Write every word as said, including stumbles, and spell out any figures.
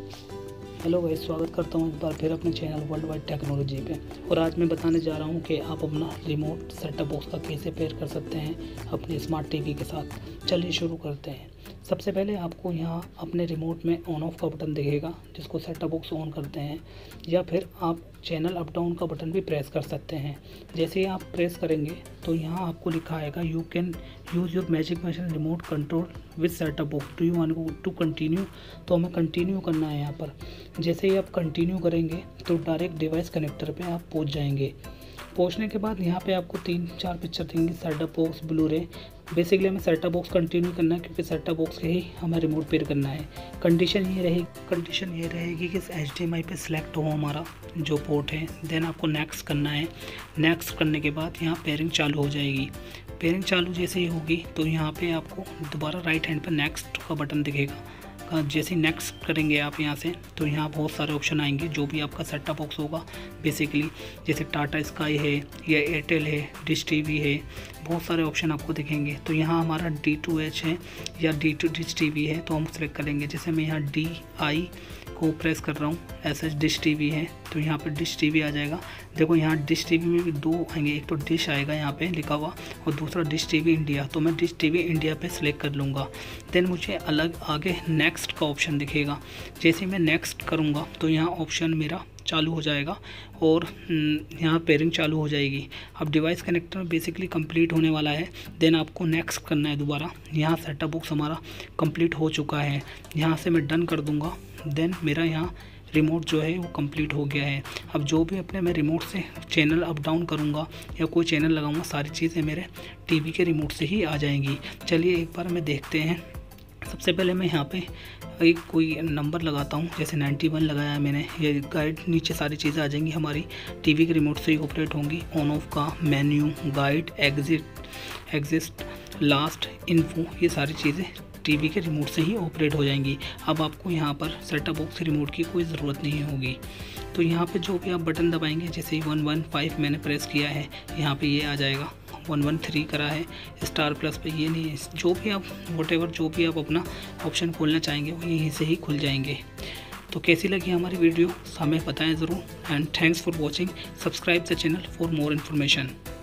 Hello guys, स्वागत करता हूँ एक बार फिर अपने चैनल वर्ल्ड वाइड टेक्नोलॉजी पे। और आज मैं बताने जा रहा हूँ कि आप अपना रिमोट सेटअप बॉक्स का कैसे पेयर कर सकते हैं अपने स्मार्ट टीवी के साथ। चलिए शुरू करते हैं। सबसे पहले आपको यहाँ अपने रिमोट में ऑन ऑफ का बटन दिखेगा, जिसको सेटअप बॉक्स ऑन करते हैं, या फिर आप चैनल अप डाउन का बटन भी प्रेस कर सकते हैं। जैसे ही आप प्रेस करेंगे तो यहाँ आपको लिखा आएगा you can use your magic machine remote control with setup box, do you want to continue. तो हमें कंटिन्यू करना है यहाँ पर। जैसे ही आप कंटिन्यू करेंगे तो डायरेक्ट डिवाइस कनेक्टर पे आप पहुँच जाएंगे। पहुँचने के बाद यहाँ पे आपको तीन चार पिक्चर देंगे, setup box, blu ray. Basically हमें सेटअप बॉक्स कंटिन्यू करना है, क्योंकि सेटअप बॉक्स के ही हमें रिमोट पेयर करना है। कंडीशन ये रहेगी कंडीशन ये रहेगी कि एच डी एम आई पे सिलेक्ट हो हमारा जो पोर्ट है। देन आपको नेक्स्ट करना है। नेक्स्ट करने के बाद यहाँ पेयरिंग चालू हो जाएगी। पेयरिंग चालू जैसे ही होगी तो यहाँ पे आपको दोबारा राइट हैंड पर नेक्स्ट का बटन दिखेगा। जैसे नेक्स्ट करेंगे आप यहाँ से तो यहाँ बहुत सारे ऑप्शन आएंगे, जो भी आपका सेटअप बॉक्स होगा बेसिकली, जैसे टाटा स्काई है या एयरटेल है, डिश टीवी है, बहुत सारे ऑप्शन आपको दिखेंगे। तो यहाँ हमारा डी टू एच है या डी टू डिश टीवी है, तो हम सेलेक्ट करेंगे। जैसे मैं यहाँ डी आई को प्रेस कर रहा हूँ, एस एच डिश टीवी है तो यहाँ पे डिश टीवी आ जाएगा। देखो यहाँ डिश टीवी में भी दो आएंगे, एक तो डिश आएगा यहाँ पे लिखा हुआ और दूसरा डिश टीवी इंडिया। तो मैं डिश टीवी इंडिया पे सिलेक्ट कर लूँगा। देन मुझे अलग आगे नेक्स्ट का ऑप्शन दिखेगा। जैसे मैं नेक्स्ट करूँगा तो यहाँ ऑप्शन मेरा चालू हो जाएगा और यहाँ पेयरिंग चालू हो जाएगी। अब डिवाइस कनेक्टर बेसिकली कंप्लीट होने वाला है। देन आपको नेक्स्ट करना है दोबारा। यहाँ सेटअप बॉक्स हमारा कंप्लीट हो चुका है, यहाँ से मैं डन कर दूँगा। देन मेरा यहाँ रिमोट जो है वो कंप्लीट हो गया है। अब जो भी अपने मैं रिमोट से चैनल अप डाउन करूँगा या कोई चैनल लगाऊँगा, सारी चीज़ें मेरे टीवी के रिमोट से ही आ जाएंगी। चलिए एक बार मैं देखते हैं। सबसे पहले मैं यहाँ पे एक कोई नंबर लगाता हूँ, जैसे नाइन्टी वन लगाया है मैंने। ये गाइड नीचे सारी चीज़ें आ जाएंगी, हमारी टीवी के रिमोट से ही ऑपरेट होंगी। ऑन ऑफ का menu, guide, exit exist, last, info, ये सारी चीज़ें टीवी के रिमोट से ही ऑपरेट हो जाएंगी। अब आपको यहाँ पर सेटअप बॉक्स रिमोट की कोई ज़रूरत नहीं होगी। तो यहाँ पे जो भी आप बटन दबाएंगे, जैसे वन वन फाइव मैंने प्रेस किया है, यहाँ पे ये आ जाएगा। वन वन थ्री करा है, स्टार प्लस पे ये नहीं है। जो भी आप वॉटेवर जो भी आप अपना ऑप्शन खोलना चाहेंगे वो यहीं से ही खुल जाएंगे। तो कैसी लगी हमारी वीडियो हमें बताएं ज़रूर। And thanks for watching. Subscribe the channel for more information.